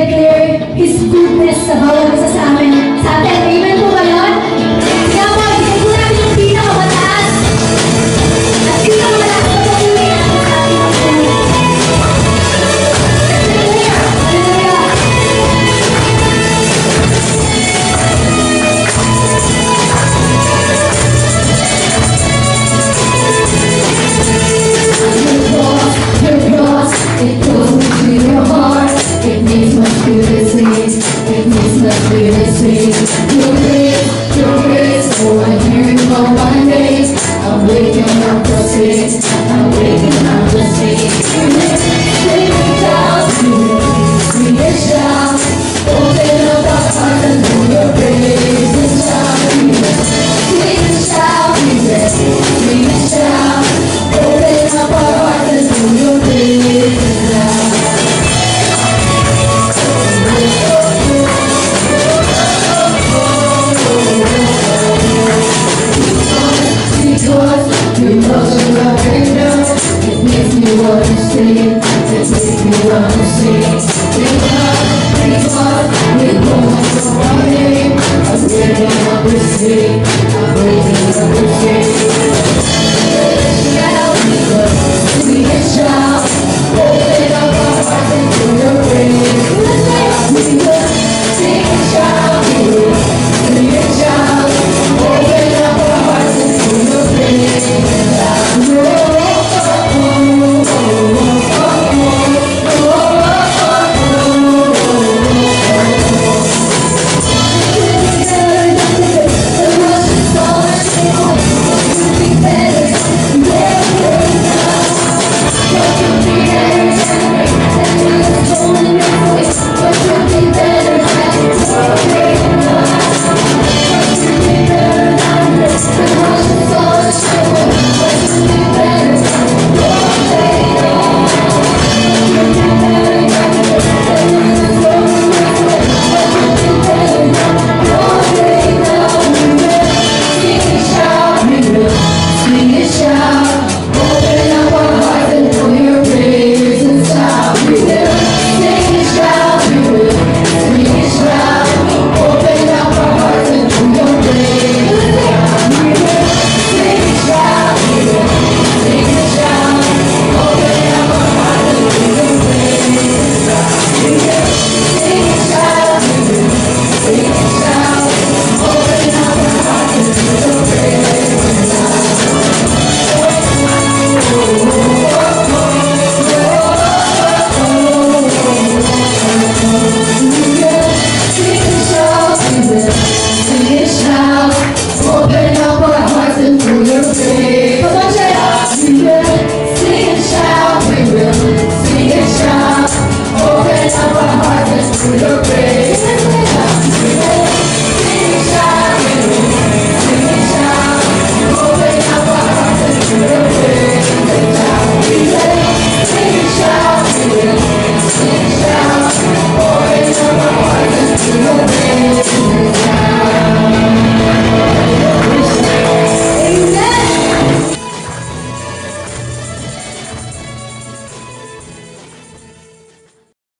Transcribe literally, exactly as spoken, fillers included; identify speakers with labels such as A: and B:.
A: i-declare His goodness sa bawat isa sa amin. Sa atin, amen po ba yun? Kaya po, ibigay po namin yung pinakamataas. At pinakamataas na patuloy natin sa ating pagpunin. Hallelujah! Hallelujah! Your cross, it goes into your heart. It makes my spirit sing. It makes my spirit sing. Your grace, your grace. Oh, I'm hearing all my days. I'm waking up to sing. I'm waking up to sing. Sing it down, sing it shout. Open up our heart and know your praise and shout. Sing it shout, sing it shout. Open up our heart and know your praise and shout. Because you are kingdom, it makes me want to sing. It makes me want to sing. Because, because, we go on to our name. I'm waking up to sing. I'm waking up to sing. Shout, we can shout. Open up our hearts and do your praise. We can sing and shout. We can shout. Open up our hearts and do your praise. Yeah.